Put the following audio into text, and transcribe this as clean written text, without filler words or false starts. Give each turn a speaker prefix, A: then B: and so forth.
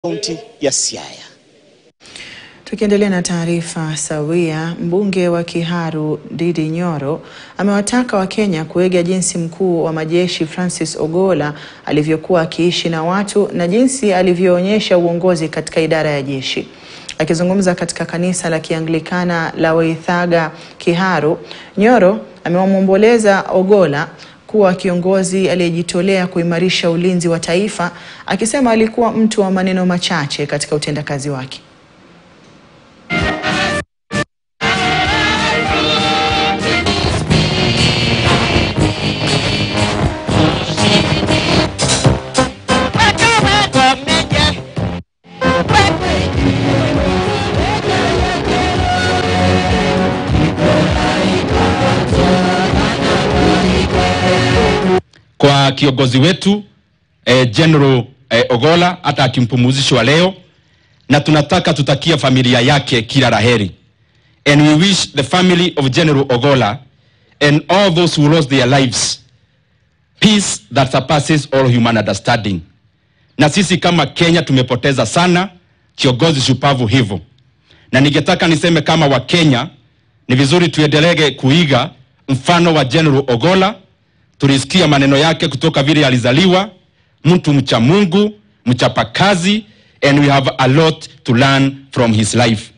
A: kaunti ya Siaya.
B: Tukiendelea na taarifa sawia, mbunge wa Kiharu Ndindi Nyoro amewataka wakenya kuiga jinsi mkuu wa majeshi Francis Ogolla alivyokuwa akiishi na watu na jinsi alivyoonyesha uongozi katika idara ya jeshi. Akizungumza katika kanisa la Kianglikana la Awataka Kiharu, Nyoro amemwomboleza Ogolla kuwa kiongozi aliyejitolea kuimarisha ulinzi wa taifa, akisema alikuwa mtu wa maneno machache katika utendakazi wake.
C: Kwa kiongozi wetu General Ogolla hata akimpumzishwa leo, na tunataka tutakia familia yake kila laheri, and we wish the family of General Ogolla and all those who lost their lives peace that surpasses all human understanding. Na sisi kama Kenya tumepoteza sana kiongozi shupavu hivyo, na ningetaka niseme kama wa Kenya ni vizuri tuendelee kuiga mfano wa General Ogolla. Tulisikia maneno yake kutoka vile alizaliwa, mtu mcha Mungu, mchapa kazi, and we have a lot to learn from his life.